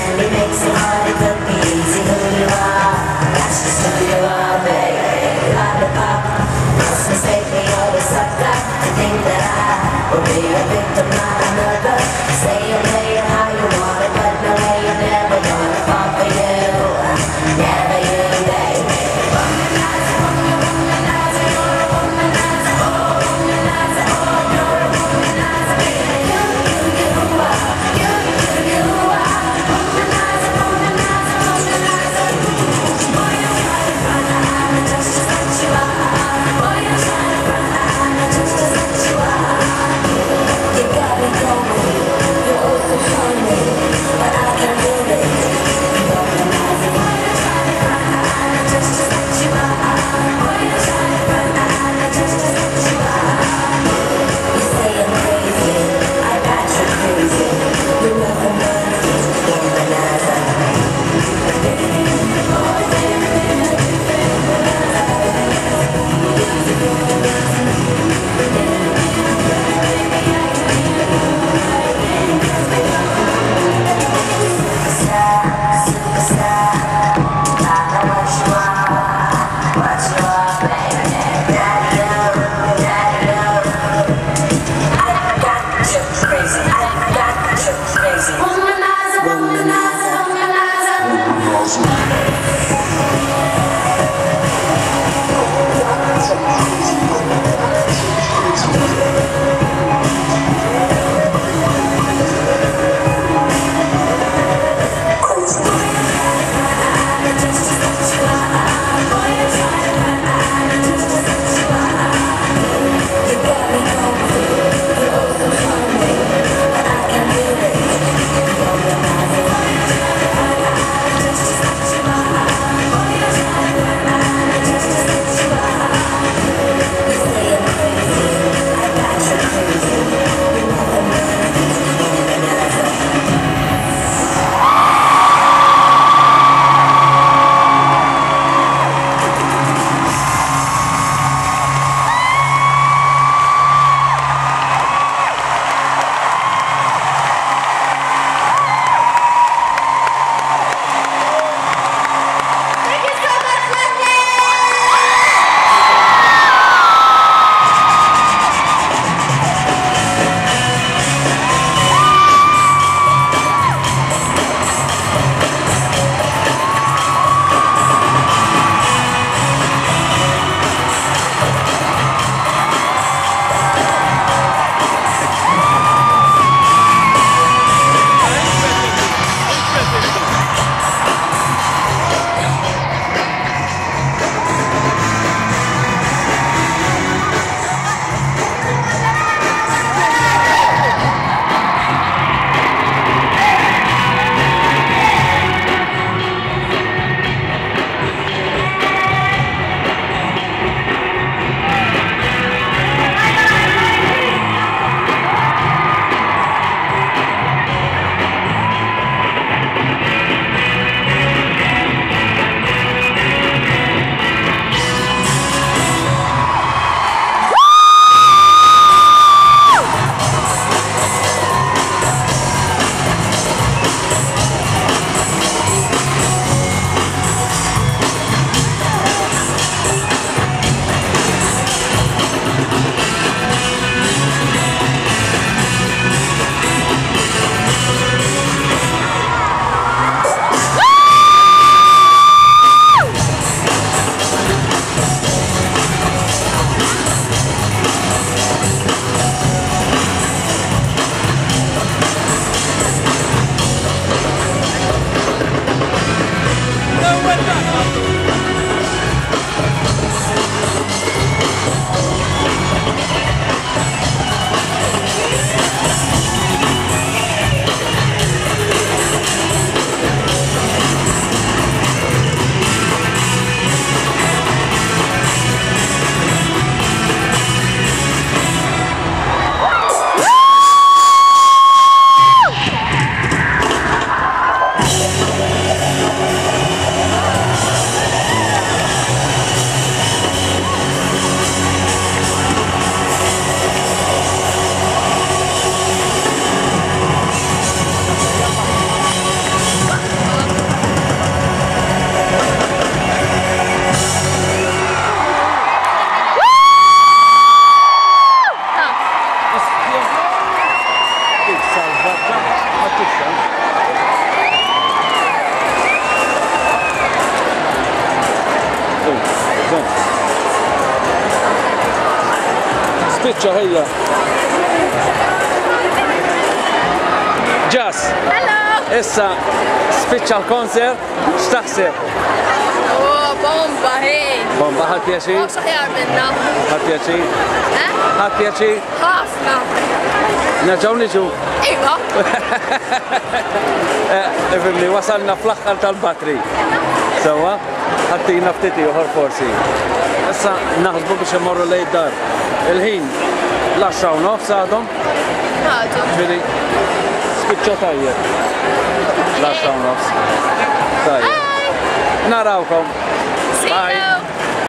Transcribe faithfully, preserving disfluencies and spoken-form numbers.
and he makes it hard, it could be easy. Who you are, that's just who you are, baby. Lollipop, must mistake me or a sucker to think that I will be a victim, not another. Say you play it how you want it, but no way you're never gonna fall for you. Never you, baby. Womanizer, womanizer, you're a womanizer. Oh, womanizer, oh, you're a womanizer, baby. You, you, you are, you, you, you are. Womanizer, womanizer, womanizer. Boy, you're trying to run, I'm just as what you are. Boy, you're trying to run, I'm just as what you are. You got me going, you're oh so funny, but I can't do it. Womanizer, boy, you're trying to run, I'm just as what you are. Boy, you're trying to run, I'm just as what you are. You say I'm crazy, I got you crazy. You're nothing but a womanizer. Oh, baby, womanizer, womanizer, womanizer. Just spiċċa ħejja. Ġas. Hello! Issa spiċċa l-konsert, x'taħseb? Oh, bomba, hej! Bomba, ħadd pjaċir? Oh, saħjar minna. Ħadd pjaċir? Eh? Ħadd pjaċir? Ħafna. Nerġgħu niġu. Iva. Ifimni, wasalna fl-aħħar tal-batri. Sewa, ħattina ftit ieħor forsi. Issa naħsbu biex imorru lejn dar. Il-ħin laxxaw nofs għadhom. Għadhom. Ġieli spiċċa tajjeb. Laxxaw nofs. Tajjeb. Narawkom. See you.